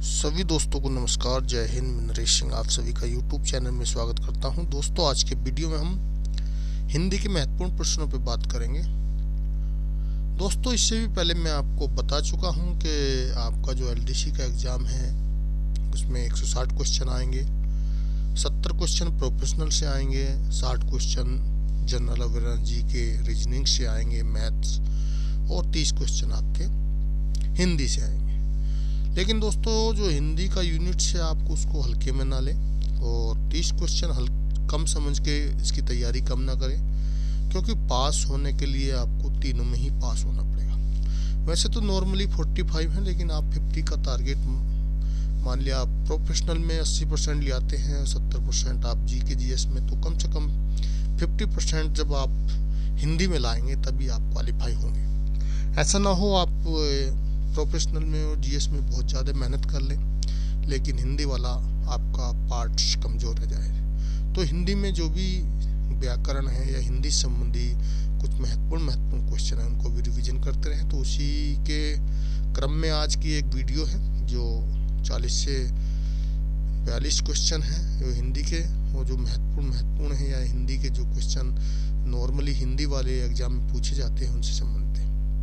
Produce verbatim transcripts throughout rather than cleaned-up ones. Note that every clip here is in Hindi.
सभी दोस्तों को नमस्कार, जय हिंद। मैं नरेश सिंह आप सभी का यूट्यूब चैनल में स्वागत करता हूं। दोस्तों, आज के वीडियो में हम हिंदी के महत्वपूर्ण प्रश्नों पर बात करेंगे। दोस्तों, इससे भी पहले मैं आपको बता चुका हूं कि आपका जो एलडीसी का एग्ज़ाम है उसमें एक सौ साठ क्वेश्चन आएंगे, सत्तर क्वेश्चन प्रोफेशनल से आएंगे, साठ क्वेश्चन जनरल अवेयरनेस जी के रीजनिंग से आएंगे, मैथ्स, और तीस क्वेश्चन आपके हिंदी से आएंगे। लेकिन दोस्तों, जो हिंदी का यूनिट से आपको उसको हल्के में ना लें और तीस क्वेश्चन हल कम समझ के इसकी तैयारी कम ना करें, क्योंकि पास होने के लिए आपको तीनों में ही पास होना पड़ेगा। वैसे तो नॉर्मली पैंतालीस है, लेकिन आप पचास का टारगेट मान लिया। आप प्रोफेशनल में अस्सी परसेंट ले आते हैं, सत्तर परसेंट आप जी के जीएस में, तो कम से कम पचास परसेंट जब आप हिंदी में लाएंगे तभी आप क्वालिफाई होंगे। ऐसा ना हो आप प्रोफेशनल में और जीएस में बहुत ज़्यादा मेहनत कर लें लेकिन हिंदी वाला आपका पार्ट कमज़ोर रह जाए। तो हिंदी में जो भी व्याकरण है या हिंदी संबंधी कुछ महत्वपूर्ण महत्वपूर्ण क्वेश्चन हैं उनको भी रिवीजन करते रहें। तो उसी के क्रम में आज की एक वीडियो है जो चालीस से बयालीस क्वेश्चन हैं जो हिंदी के, वो जो महत्वपूर्ण महत्वपूर्ण है या हिंदी के जो क्वेश्चन नॉर्मली हिंदी वाले एग्जाम में पूछे जाते हैं उनसे संबंधित है।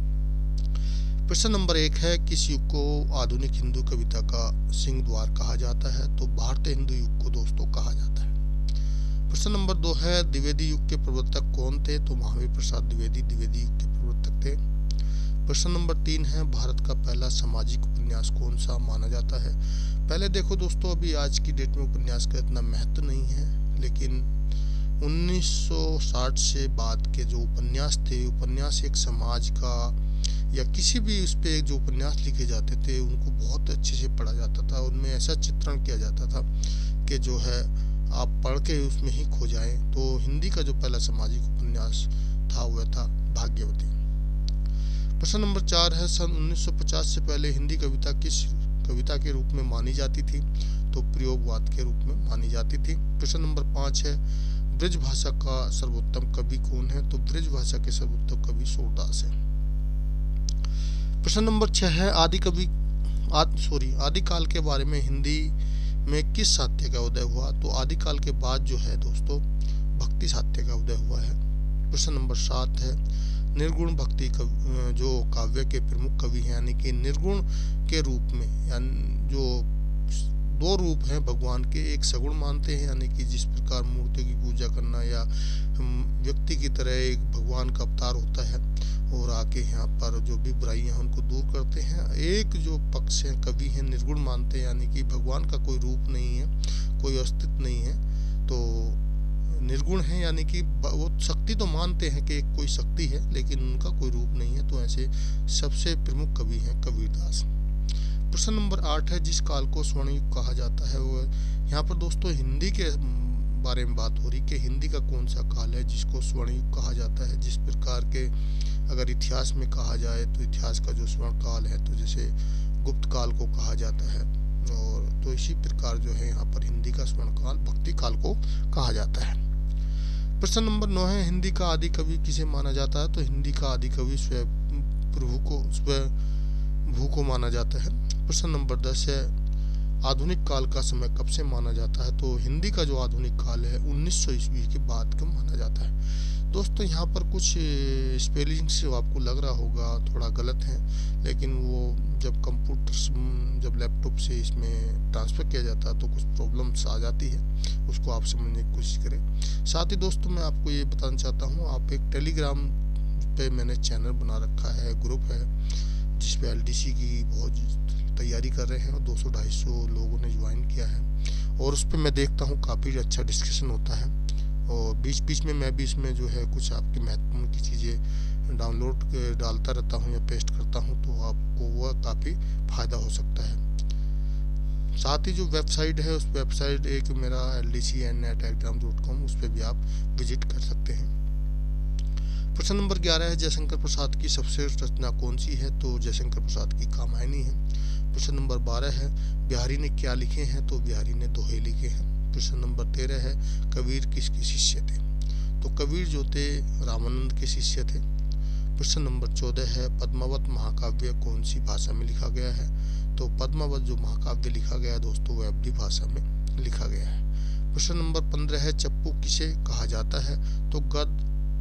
प्रश्न नंबर एक है, किस युग को आधुनिक हिंदू कविता का सिंह द्वार कहा जाता है? तो भारतीय हिंदू युग को दोस्तों कहा जाता है। प्रश्न नंबर दो है, द्विवेदी युग के प्रवर्तक कौन थे? तो महावीर प्रसाद द्विवेदी द्विवेदी युग के प्रवर्तक थे। प्रश्न नंबर तीन है, भारत का पहला सामाजिक उपन्यास कौन सा माना जाता है? पहले देखो दोस्तों, अभी आज की डेट में उपन्यास का इतना महत्व नहीं है, लेकिन उन्नीस सौ साठ से बाद के जो उपन्यास थे, उपन्यास एक समाज का या किसी भी उस पर जो उपन्यास लिखे जाते थे उनको बहुत अच्छे से पढ़ा जाता था। उनमें ऐसा चित्रण किया जाता था कि जो है आप पढ़ के उसमें ही खो जाएं। तो हिंदी का जो पहला सामाजिक उपन्यास था वह था भाग्यवती। प्रश्न नंबर चार है, सन उन्नीस सौ पचास से पहले हिंदी कविता किस कविता के रूप में मानी जाती थी? तो प्रयोगवाद के रूप में मानी जाती थी। प्रश्न नंबर पाँच है, ब्रज भाषा का सर्वोत्तम कवि कौन है? तो ब्रज भाषा के सर्वोत्तम कवि सूरदास है। प्रश्न नंबर छह है, आदि कवि आद सॉरी आदिकाल के बारे में हिंदी में किस साहित्य का उदय हुआ? तो आदिकाल के बाद जो है दोस्तों भक्ति साहित्य का उदय हुआ है। प्रश्न नंबर सात है, निर्गुण भक्ति कवि जो काव्य के प्रमुख कवि हैं, यानी कि निर्गुण के रूप में, यानी जो दो रूप हैं भगवान के, एक सगुण मानते हैं यानी कि जिस प्रकार मूर्ति की पूजा करना या व्यक्ति की तरह एक भगवान का अवतार होता है और आके यहाँ पर जो भी बुराइयां हैं उनको दूर करते हैं। एक जो पक्ष है कवि हैं निर्गुण मानते हैं, यानी कि भगवान का कोई रूप नहीं है, कोई अस्तित्व नहीं है, तो निर्गुण है, यानी कि वो शक्ति तो मानते हैं कि एक कोई शक्ति है लेकिन उनका कोई रूप नहीं है। तो ऐसे सबसे प्रमुख कवि हैं कबीरदास। प्रश्न नंबर आठ है, जिस काल को स्वर्ण युग कहा जाता है वो, यहाँ पर दोस्तों हिंदी के बारे में बात हो रही कि हिंदी का कौन सा काल है जिसको स्वर्ण युग कहा जाता है। जिस प्रकार के अगर इतिहास में कहा जाए तो इतिहास का जो स्वर्ण काल है, तो जैसे गुप्त काल को कहा जाता है, और तो इसी प्रकार जो है यहाँ पर हिंदी का स्वर्ण काल भक्ति काल को कहा जाता है। प्रश्न नंबर नौ है, हिंदी का आदि कवि किसे माना जाता है? तो हिंदी का आदि कवि स्वयं प्रभु को स्वयं भू को माना जाता है। प्रश्न नंबर दस है, आधुनिक काल का समय कब से माना जाता है? तो हिंदी का जो आधुनिक काल है उन्नीस सौ ईस्वी के बाद का माना जाता है। दोस्तों, यहाँ पर कुछ स्पेलिंग से आपको लग रहा होगा थोड़ा गलत है, लेकिन वो जब कंप्यूटर जब लैपटॉप से इसमें ट्रांसफ़र किया जाता है तो कुछ प्रॉब्लम्स आ जाती है, उसको आप समझने की कोशिश करें। साथ ही दोस्तों, मैं आपको ये बताना चाहता हूँ, आप एक टेलीग्राम पे मैंने चैनल बना रखा है, ग्रुप है, जिस पे एलडीसी की बहुत तैयारी कर रहे हैं और दो सौ ढाई सौ लोगों ने ज्वाइन किया है, और उस पर मैं देखता हूँ काफ़ी अच्छा डिस्कशन होता है, और बीच बीच में मैं भी इसमें जो है कुछ आपकी महत्वपूर्ण की चीज़ें डाउनलोड डालता रहता हूँ या पेस्ट करता हूँ, तो आपको वह काफ़ी फ़ायदा हो सकता है। साथ ही जो वेबसाइट है उस वेबसाइट एक मेरा L D C N eight exam dot com, उस पर भी आप विजिट कर सकते हैं। प्रश्न नंबर ग्यारह है, जयशंकर प्रसाद की सबसे रचना कौन सी है? तो जयशंकर प्रसाद की कामायनी है। प्रश्न नंबर बारह है, बिहारी ने क्या लिखे हैं? तो बिहारी ने दोहे लिखे हैं। प्रश्न नंबर तेरह है, कबीर किसके शिष्य थे? तो कबीर जो थे रामानंद के शिष्य थे। प्रश्न नंबर चौदह है, पद्मावत महाकाव्य कौन सी भाषा में लिखा गया है? तो पद्मावत जो महाकाव्य लिखा गया है दोस्तों वह अवधी भाषा में लिखा गया है। प्रश्न नंबर पंद्रह है चप्पू किसे कहा जाता है? तो गद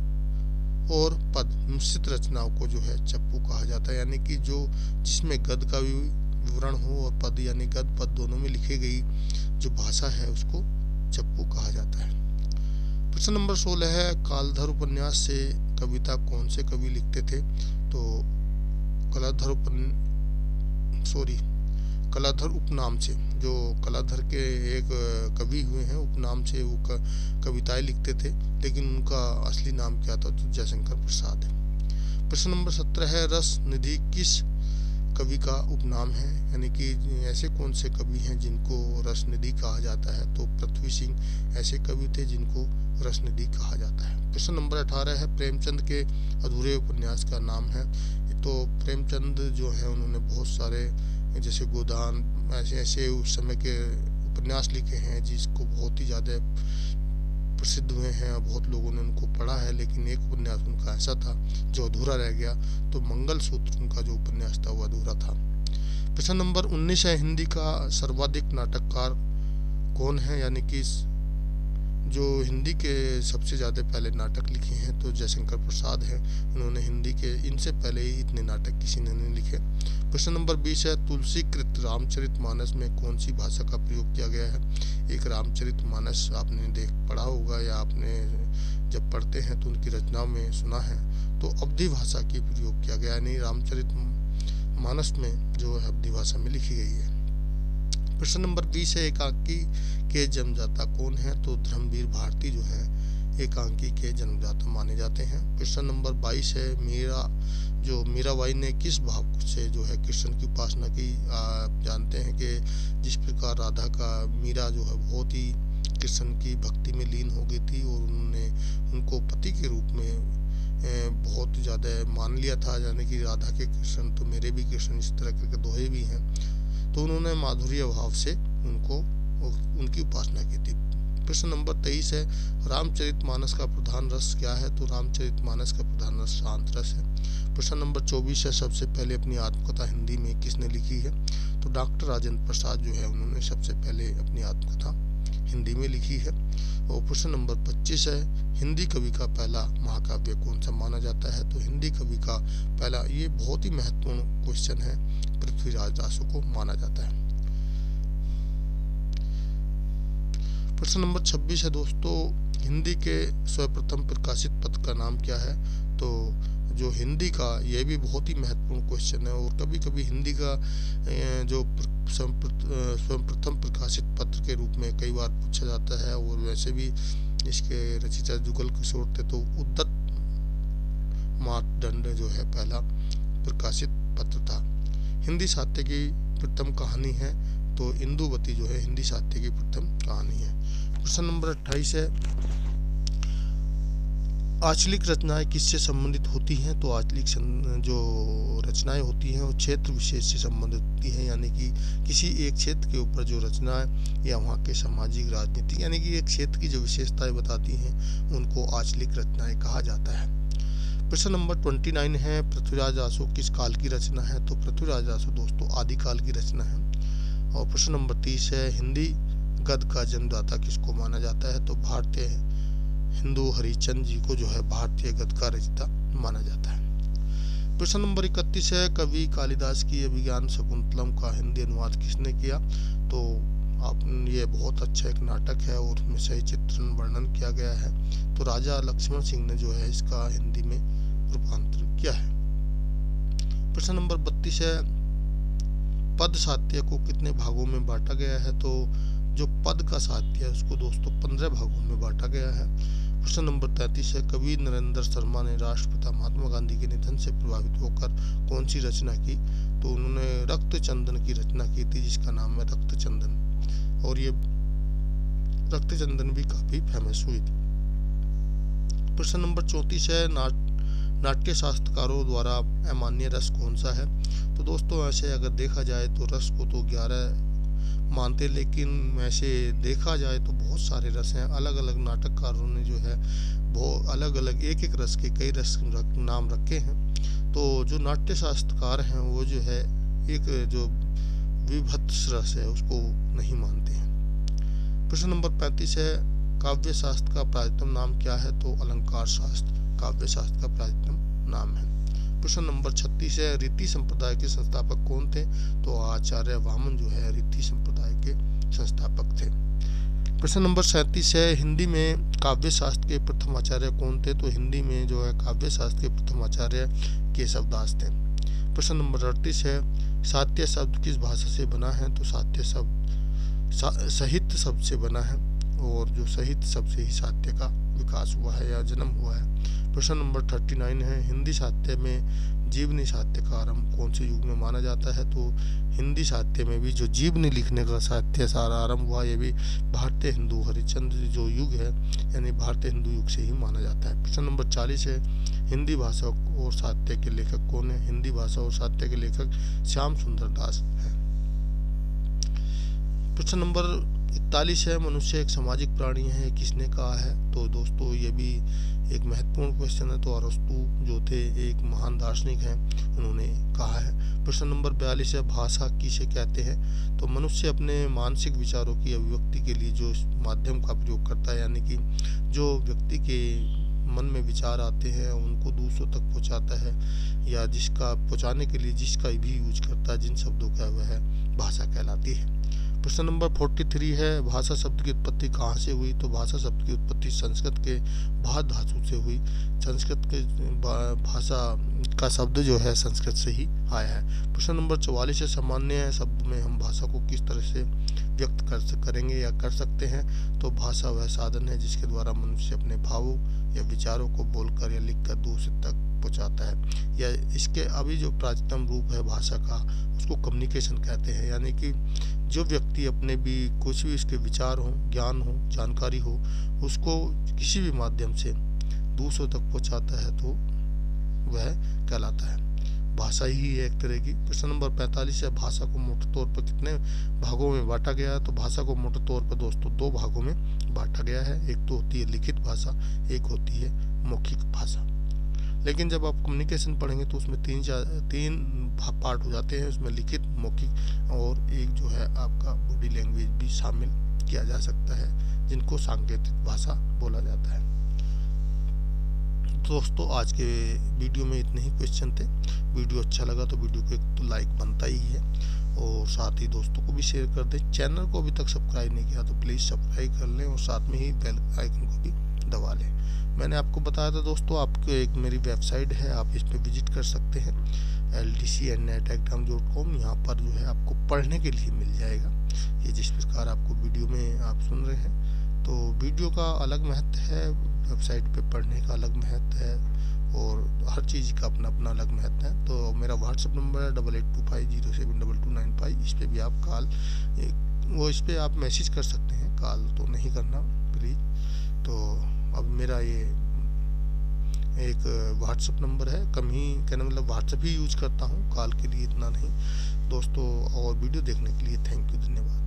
और पद मिश्रित रचनाओं को जो है चप्पू कहा जाता है, यानी कि जो जिसमें गद का भी विवरण हो और पद यानी गद पद दोनों में लिखी गई जो भाषा है उसको चप्पू कहा जाता है। प्रश्न नंबर सोलह है कालधर उपन्यास से कविता कौन से कवि लिखते थे? तो कलाधर उपन सॉरी कलाधर उपनाम से, जो कलाधर के एक कवि हुए हैं उपनाम से वो कविताएं लिखते थे, लेकिन उनका असली नाम क्या था? तो जयशंकर प्रसाद है। प्रश्न नंबर सत्रह है रस निधि किस कवि का उपनाम है? यानी कि ऐसे कौन से कवि हैं जिनको रस निधि कहा जाता है? तो पृथ्वी सिंह ऐसे कवि थे जिनको रस निधि कहा जाता है। प्रश्न नंबर अठारह है प्रेमचंद के अधूरे उपन्यास का नाम है? तो प्रेमचंद जो है उन्होंने बहुत सारे जैसे गोदान ऐसे ऐसे उस समय के उपन्यास लिखे हैं जिसको बहुत ही ज़्यादा प्रसिद्ध हुए हैं और बहुत लोगों ने उनको पढ़ा है, लेकिन एक उपन्यास उनका ऐसा था जो अधूरा रह गया, तो मंगलसूत्र उनका जो उपन्यास था वो अधूरा था। प्रश्न नंबर उन्नीस है हिंदी का सर्वाधिक नाटककार कौन है? यानी कि जो हिंदी के सबसे ज़्यादा पहले नाटक लिखे हैं तो जयशंकर प्रसाद हैं, उन्होंने हिंदी के इनसे पहले ही इतने नाटक किसी ने नहीं लिखे। प्रश्न नंबर बीस है तुलसीकृत रामचरितमानस में कौन सी भाषा का प्रयोग किया गया है? एक रामचरितमानस आपने देख पढ़ा होगा या आपने जब पढ़ते हैं तो उनकी रचनाओं में सुना है, तो अवधी भाषा की प्रयोग किया गया, यानी रामचरितमानस में जो है अवधी भाषा में लिखी गई है। प्रश्न नंबर बीस है एकांकी के जन्मदाता कौन है? तो धर्मवीर भारती जो है एकांकी के जन्मदाता माने जाते हैं। प्रश्न नंबर बाईस है मीरा जो मीराबाई ने किस भाव से जो है कृष्ण की उपासना की? आप जानते हैं कि जिस प्रकार राधा का मीरा जो है बहुत ही कृष्ण की भक्ति में लीन हो गई थी और उन्होंने उनको पति के रूप में बहुत ज़्यादा मान लिया था, यानी कि राधा के कृष्ण तो मेरे भी कृष्ण, इस तरह के दोहे भी हैं, तो उन्होंने माधुर्य भाव से उनको उनकी उपासना की थी। प्रश्न नंबर तेईस है रामचरितमानस का प्रधान रस क्या है? तो रामचरितमानस का प्रधान रस शांत रस है। प्रश्न नंबर चौबीस है सबसे पहले अपनी आत्मकथा हिंदी में किसने लिखी है? तो डॉक्टर राजेंद्र प्रसाद जो है उन्होंने सबसे पहले अपनी आत्मकथा हिंदी में लिखी है। और प्रश्न नंबर पच्चीस है हिंदी कवि का पहला महाकाव्य कौन सा माना जाता है? तो हिंदी कवि का पहला, ये बहुत ही महत्वपूर्ण क्वेश्चन है, पृथ्वीराज दासू को माना जाता है। प्रश्न नंबर छब्बीस है दोस्तों हिंदी के सर्वप्रथम प्रकाशित पत्र का नाम क्या है? तो जो हिंदी का, यह भी बहुत ही महत्वपूर्ण क्वेश्चन है और कभी कभी हिंदी का जो सर्वप्रथम प्रकाशित पत्र के रूप में कई बार पूछा जाता है, और वैसे भी इसके रचयिता जुगल किशोर थे, तो उद्यत मार्तंड जो है पहला प्रकाशित पत्र था। हिंदी साहित्य की प्रथम कहानी है तो इंदुवती जो है हिंदी साहित्य की प्रथम कहानी है। प्रश्न नंबर अट्ठाईस है आंचलिक रचनाएं किससे संबंधित होती हैं? तो आंचलिक जो रचनाएं होती हैं वो क्षेत्र विशेष से संबंधित होती हैं, यानी कि किसी एक क्षेत्र के ऊपर जो रचनाएं या वहाँ के सामाजिक राजनीतिक यानी कि एक क्षेत्र की जो विशेषताएं बताती हैं उनको आंचलिक रचनाएं कहा जाता है। प्रश्न नंबर उनतीस है पृथ्वीराज दासू किस काल की रचना है? तो पृथ्वीराज दासू दोस्तों आदिकाल की रचना है। और प्रश्न नंबर तीस है हिंदी गद्य का जन्मदाता किसको माना जाता है? तो भारतीय हिंदू हरिचंद जी को जो है भारतीय गद्य का रचयिता माना जाता है। प्रश्न नंबर इकतीस है कवि कालिदास की अभिज्ञान शकुंतलम का हिंदी अनुवाद किसने किया? तो आप ये बहुत अच्छा एक नाटक है और उसमें सही चित्रण वर्णन किया गया है, तो राजा लक्ष्मण सिंह ने जो है इसका हिंदी में रूपांतर किया है। प्रश्न नंबर बत्तीस है पद साहित्य को कितने भागों में बांटा गया है? तो जो पद का साहित्य है उसको दोस्तों पंद्रह भागों में बांटा गया है। प्रश्न नंबर तैंतीस है कवि नरेंद्र शर्मा ने राष्ट्रपिता महात्मा गांधी के निधन से प्रभावित होकर कौन सी रचना की? तो उन्होंने रक्त चंदन की रचना की थी जिसका नाम है रक्त चंदन, और ये रक्त चंदन भी काफी फेमस हुई थी। प्रश्न नंबर चौंतीस है नाट नाट्य शास्त्रकारों द्वारा अमान्य रस कौन सा है? तो दोस्तों ऐसे अगर देखा जाए तो रस को तो ग्यारह मानते, लेकिन ऐसे देखा जाए तो बहुत सारे रस हैं। अलग अलग नाटककारों ने जो है बहुत अलग अलग एक एक रस के कई रस रख, नाम रखे हैं। तो जो नाट्य शास्त्रकार हैं वो जो है एक जो विभत्स रस है उसको नहीं मानते हैं। प्रश्न नंबर पैंतीस है काव्य शास्त्र का प्राचीनतम नाम क्या है? तो अलंकार शास्त्र काव्य शास्त्र का प्राचीनतम नाम है। प्रश्न नंबर छत्तीस है रीति संप्रदाय के संस्थापक कौन थे? तो आचार्य वामन जो है रीति संप्रदाय के संस्थापक थे। प्रश्न नंबर सैंतीस है हिंदी में काव्य शास्त्र के प्रथम आचार्य कौन थे? तो हिंदी में जो है काव्य शास्त्र के प्रथम आचार्य केशवदास थे। प्रश्न नंबर अड़तीस है साहित्य शब्द किस भाषा से बना है? तो साहित्य शब्द साहित्य शब्द से बना है और जो साहित्य शब्द से ही साहित्य का विकास हुआ है या जन्म हुआ है। प्रश्न नंबर उनतीस है हिंदी साहित्य में जीवनी साहित्य का आरंभ कौन से युग में माना जाता है? तो हिंदी साहित्य में भी जो जीवनी लिखने का साहित्य सारा आरंभ हुआ ये भी भारतीय हिंदू हरिश्चंद्र जो युग है यानी भारतीय हिंदू युग से ही माना जाता है। प्रश्न नंबर चालीस है हिंदी भाषा और साहित्य के लेखक कौन है? हिंदी भाषा और साहित्य के लेखक श्याम सुंदर दास है। प्रश्न नंबर इकतालीस है मनुष्य एक सामाजिक प्राणी है किसने कहा है? तो दोस्तों ये भी एक महत्वपूर्ण क्वेश्चन है। तो अरस्तु जो थे एक महान दार्शनिक हैं उन्होंने कहा है। प्रश्न नंबर बयालीस है भाषा किसे कहते हैं? तो मनुष्य अपने मानसिक विचारों की अभिव्यक्ति के लिए जो माध्यम का प्रयोग करता है यानी कि जो व्यक्ति के मन में विचार आते हैं उनको दूसरों तक पहुंचाता है या जिसका पहुंचाने के लिए जिसका भी यूज करता है जिन शब्दों का वह भाषा कहलाती है। प्रश्न नंबर तैंतालीस है भाषा शब्द की उत्पत्ति कहाँ से हुई? तो भाषा शब्द की उत्पत्ति संस्कृत के भा धातु से हुई। संस्कृत के भाषा का शब्द जो है संस्कृत से ही आया है। प्रश्न नंबर चौवालीस है सामान्य शब्द में हम भाषा को किस तरह से व्यक्त कर करेंगे या कर सकते हैं? तो भाषा वह साधन है जिसके द्वारा मनुष्य अपने भावों या विचारों को बोलकर या लिखकर दूसरे तक पहुंचाता है या इसके अभी जो प्राचीनतम रूप है भाषा का उसको कम्युनिकेशन कहते हैं यानी कि जो व्यक्ति अपने भी कुछ भी इसके विचार हो ज्ञान हो जानकारी हो उसको किसी भी माध्यम से दूसरों तक पहुंचाता है तो वह कहलाता है भाषा ही है एक तरह की। प्रश्न नंबर पैंतालीस है भाषा को मोटे तौर पर कितने भागों में बांटा गया है? तो भाषा को मोटे तौर पर दोस्तों दो भागों में बांटा गया है। एक तो होती है लिखित भाषा एक होती है मौखिक भाषा। लेकिन जब आप कम्युनिकेशन पढ़ेंगे तो उसमें तीन तीन पार्ट हो जाते हैं उसमें लिखित मौखिक और एक जो है आपका बॉडी लैंग्वेज भी शामिल किया जा सकता है जिनको सांकेतिक भाषा बोला जाता है। दोस्तों आज के वीडियो में इतने ही क्वेश्चन थे। वीडियो अच्छा लगा तो वीडियो को एक तो लाइक बनता ही है और साथ ही दोस्तों को भी शेयर कर दें। चैनल को अभी तक सब्सक्राइब नहीं किया तो प्लीज़ सब्सक्राइब कर लें और साथ में ही बेल आइकन को भी दबा लें। मैंने आपको बताया था दोस्तों आपको एक मेरी वेबसाइट है आप इस पर विजिट कर सकते हैं L D C and net exam dot com. यहाँ पर जो है आपको पढ़ने के लिए मिल जाएगा ये जिस प्रकार आपको वीडियो में आप सुन रहे हैं। तो वीडियो का अलग महत्व है वेबसाइट पे पढ़ने का अलग महत्व है और हर चीज़ का अपना अपना अलग महत्व है। तो मेरा व्हाट्सअप नंबर है double eight two five zero seven double two nine five इस पर भी आप कॉल वो इस पर आप मैसेज कर सकते हैं कॉल तो नहीं करना प्लीज़। तो अब मेरा ये एक व्हाट्सअप नंबर है कम ही कहने मतलब व्हाट्सअप ही यूज करता हूँ कॉल के लिए इतना नहीं दोस्तों। और वीडियो देखने के लिए थैंक यू धन्यवाद।